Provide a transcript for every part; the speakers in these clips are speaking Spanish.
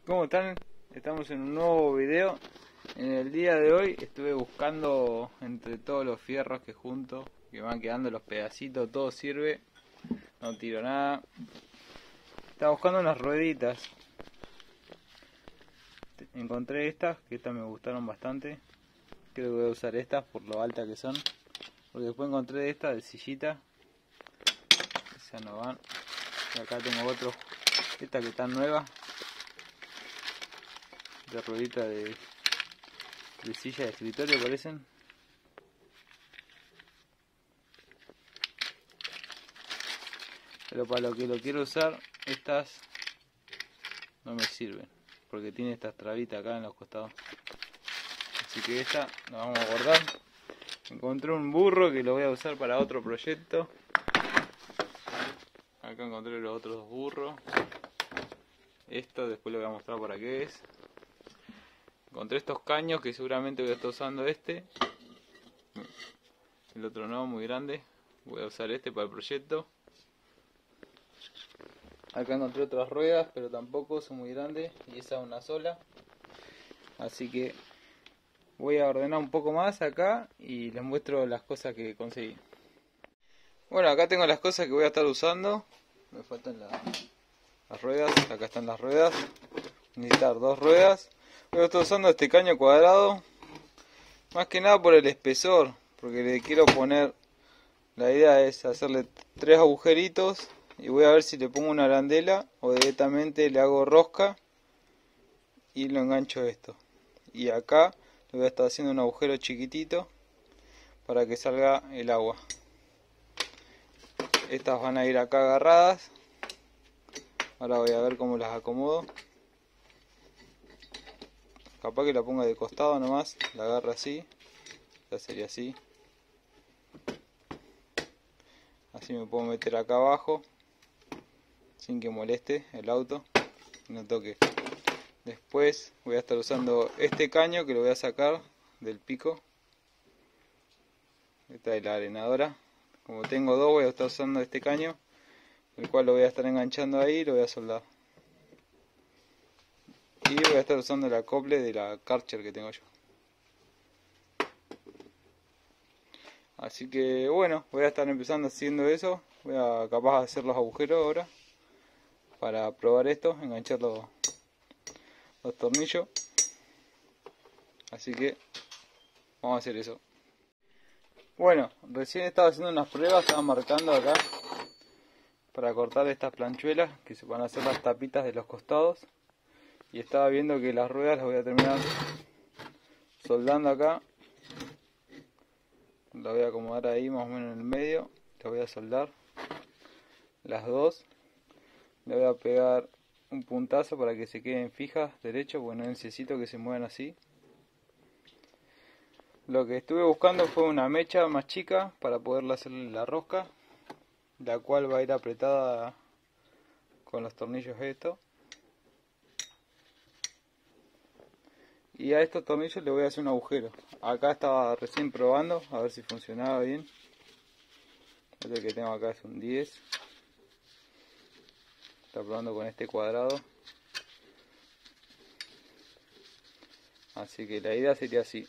¿Cómo están? Estamos en un nuevo video. En el día de hoy estuve buscando entre todos los fierros que junto, que van quedando los pedacitos, todo sirve, no tiro nada. Estaba buscando unas rueditas. Encontré estas, que estas me gustaron bastante. Creo que voy a usar estas por lo alta que son. Porque después encontré estas de sillita. Esas no van. Y acá tengo otros, estas que están nuevas. De ruedita de silla de escritorio parecen. Pero para lo que lo quiero usar, estas no me sirven, porque tiene estas trabitas acá en los costados. Así que esta la vamos a guardar. Encontré un burro que lo voy a usar para otro proyecto. Acá encontré los otros dos burros. Esto después lo voy a mostrar para qué es. Encontré estos caños que seguramente voy a estar usando este. El otro no, muy grande. Voy a usar este para el proyecto. Acá encontré otras ruedas, pero tampoco son muy grandes. Y esa una sola. Así que voy a ordenar un poco más acá y les muestro las cosas que conseguí. Bueno, acá tengo las cosas que voy a estar usando. Me faltan las ruedas. Acá están las ruedas. Necesitar dos ruedas. Voy a estar usando este caño cuadrado. Más que nada por el espesor. Porque le quiero poner... La idea es hacerle 3 agujeritos. Y voy a ver si le pongo una arandela o directamente le hago rosca. Y lo engancho esto. Y acá le voy a estar haciendo un agujero chiquitito. Para que salga el agua. Estas van a ir acá agarradas. Ahora voy a ver cómo las acomodo. Capaz que la ponga de costado nomás, la agarro así, ya sería así. Así me puedo meter acá abajo, sin que moleste el auto, no toque. Después voy a estar usando este caño que lo voy a sacar del pico. Esta es la arenadora. Como tengo dos, voy a estar usando este caño, el cual lo voy a estar enganchando ahí y lo voy a soldar. Y voy a estar usando el acople de la Karcher que tengo yo. Así que bueno, voy a estar empezando haciendo eso. Voy a capaz de hacer los agujeros ahora. Para probar esto, enganchar los tornillos. Así que vamos a hacer eso. Bueno, recién estaba haciendo unas pruebas, estaba marcando acá. Para cortar estas planchuelas, que se van a hacer las tapitas de los costados. Y estaba viendo que las ruedas las voy a terminar soldando acá. La voy a acomodar ahí más o menos en el medio. La voy a soldar las dos. Le voy a pegar un puntazo para que se queden fijas derecho, porque no necesito que se muevan así. Lo que estuve buscando fue una mecha más chica para poderle hacerle la rosca, la cual va a ir apretada con los tornillos estos. Y a estos tornillos le voy a hacer un agujero. Acá estaba recién probando a ver si funcionaba bien. Este que tengo acá es un 10. Está probando con este cuadrado. Así que la idea sería así.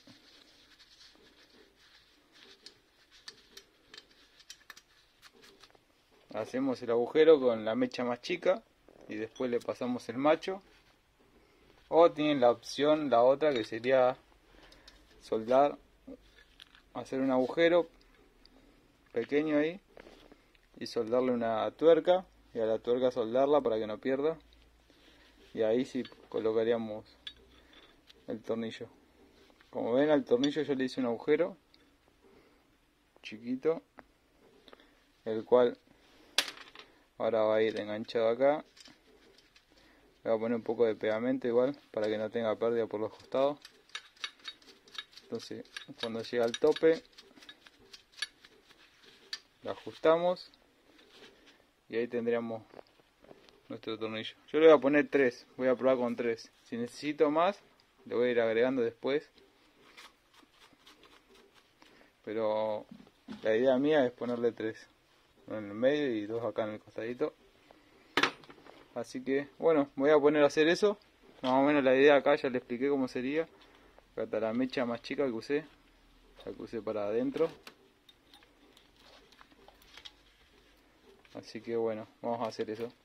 Hacemos el agujero con la mecha más chica y después le pasamos el macho. O tienen la opción, la otra, que sería soldar, hacer un agujero pequeño ahí y soldarle una tuerca, y a la tuerca soldarla para que no pierda, y ahí sí colocaríamos el tornillo. Como ven, al tornillo yo le hice un agujero chiquito, el cual ahora va a ir enganchado acá. Le voy a poner un poco de pegamento igual para que no tenga pérdida por los costados. Entonces cuando llega al tope lo ajustamos y ahí tendríamos nuestro tornillo. Yo le voy a poner 3, voy a probar con 3. Si necesito más le voy a ir agregando después, pero la idea mía es ponerle 3, uno en el medio y 2 acá en el costadito. Así que bueno, me voy a poner a hacer eso. Más o menos la idea acá ya le expliqué cómo sería. Acá está la mecha más chica que usé. La que usé para adentro. Así que bueno, vamos a hacer eso.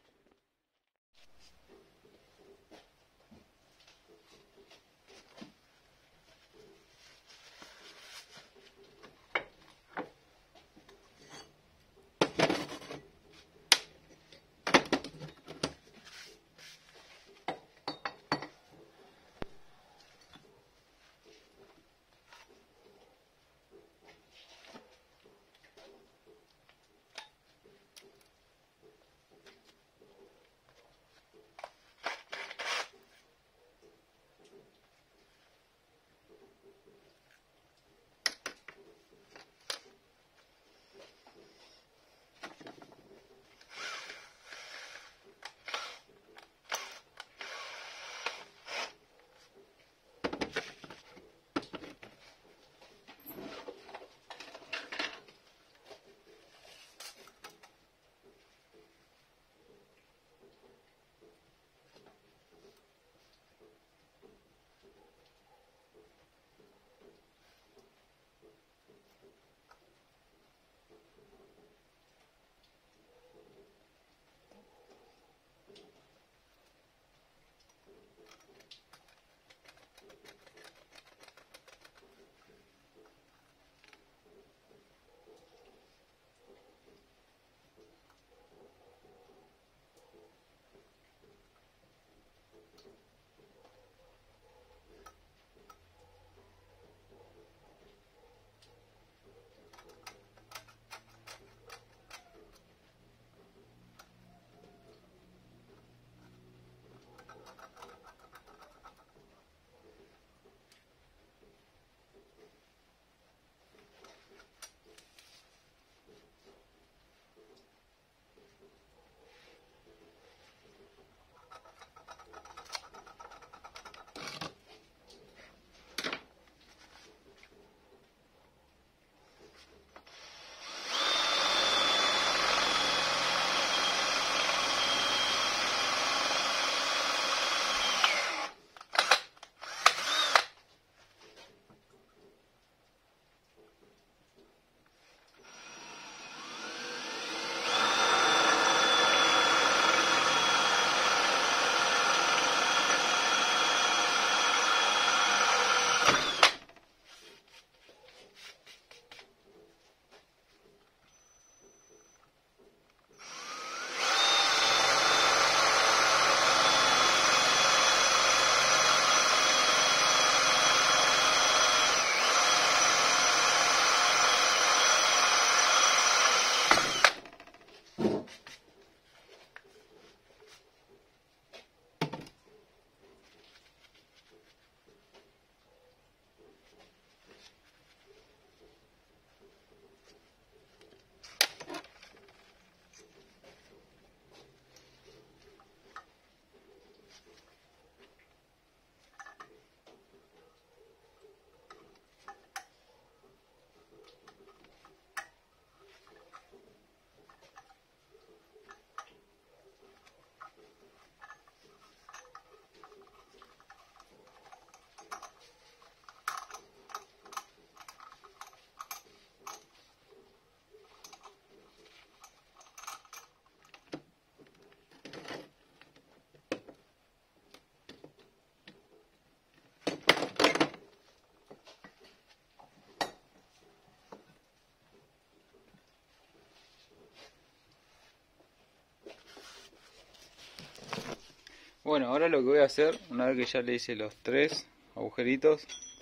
Bueno, ahora lo que voy a hacer, una vez que ya le hice los 3 agujeritos,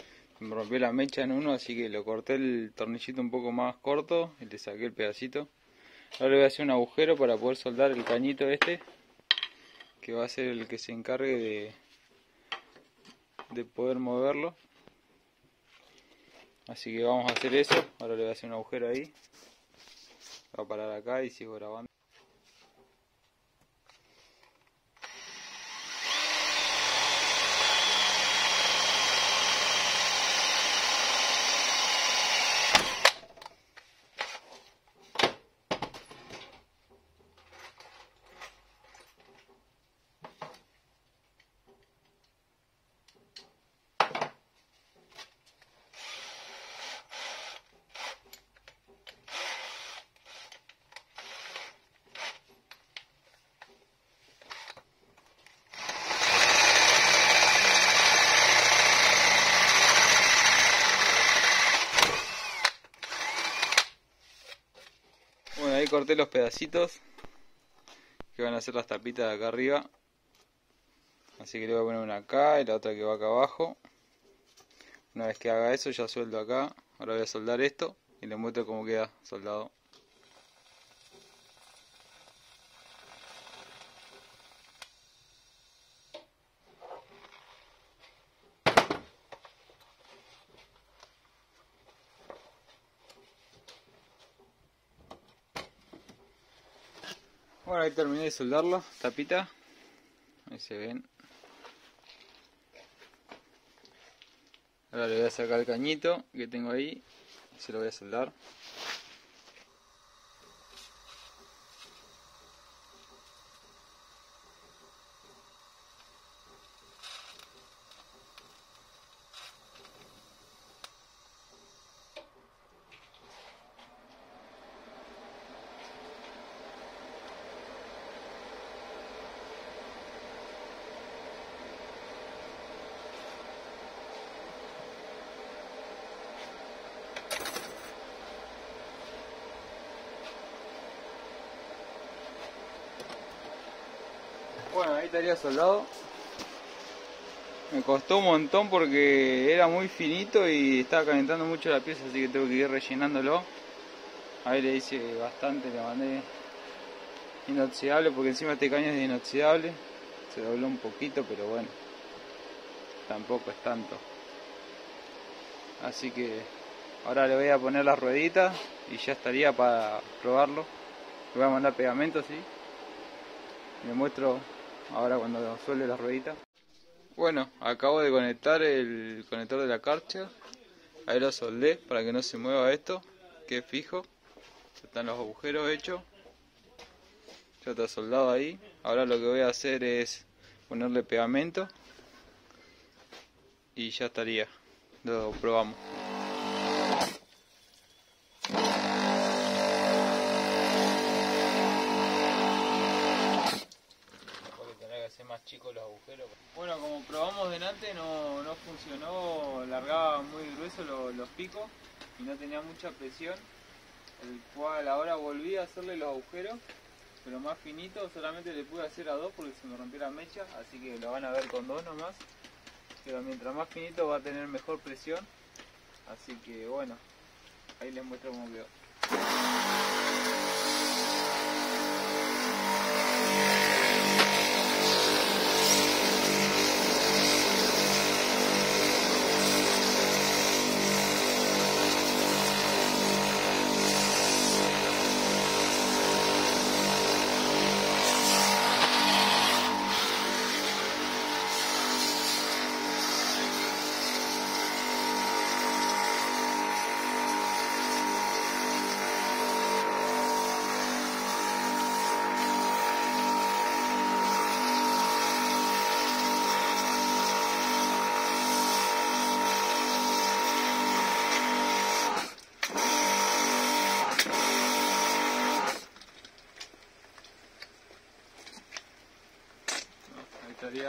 me rompió la mecha en uno, así que lo corté el tornillito un poco más corto y le saqué el pedacito. Ahora le voy a hacer un agujero para poder soldar el cañito este, que va a ser el que se encargue de poder moverlo. Así que vamos a hacer eso. Ahora le voy a hacer un agujero ahí. Voy a parar acá y sigo grabando. corté los pedacitos que van a ser las tapitas de acá arriba. Así que le voy a poner una acá y la otra que va acá abajo. Una vez que haga eso ya sueldo acá. Ahora voy a soldar esto y les muestro cómo queda soldado. Bueno, ahí terminé de soldarlo, tapita. Ahí se ven. Ahora le voy a sacar el cañito que tengo ahí y se lo voy a soldar. Bueno, ahí estaría soldado. Me costó un montón porque era muy finito y estaba calentando mucho la pieza, así que tengo que ir rellenándolo. Ahí le hice bastante, le mandé inoxidable porque encima este caño es de inoxidable. Se dobló un poquito, pero bueno, tampoco es tanto. Así que ahora le voy a poner las rueditas y ya estaría para probarlo. Le voy a mandar pegamento, sí. Le muestro ahora cuando suelde las rueditas. Bueno, acabo de conectar el conector de la Karcher. Ahí lo soldé para que no se mueva esto, que es fijo. Ya están los agujeros hechos. Ya está soldado ahí. Ahora lo que voy a hacer es ponerle pegamento y ya estaría. Lo probamos. Más chicos los agujeros. Bueno, como probamos delante no funcionó, largaba muy grueso los picos y no tenía mucha presión, el cual ahora volví a hacerle los agujeros, pero más finito. Solamente le pude hacer a 2 porque se me rompió la mecha, así que lo van a ver con 2 nomás, pero mientras más finito va a tener mejor presión, así que bueno, ahí les muestro cómo quedó. Estaría.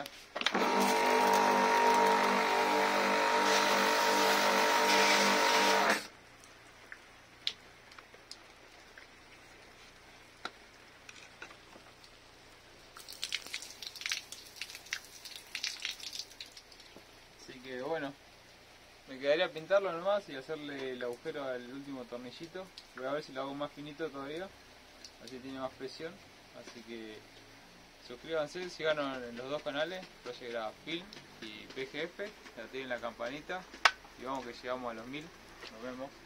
Así que bueno, me quedaría pintarlo nomás y hacerle el agujero al último tornillito. Voy a ver si lo hago más finito todavía, así tiene más presión. Así que suscríbanse, síganos en los dos canales, Project Film y PGF, ya tienen la campanita y vamos que llegamos a los 1000. Nos vemos.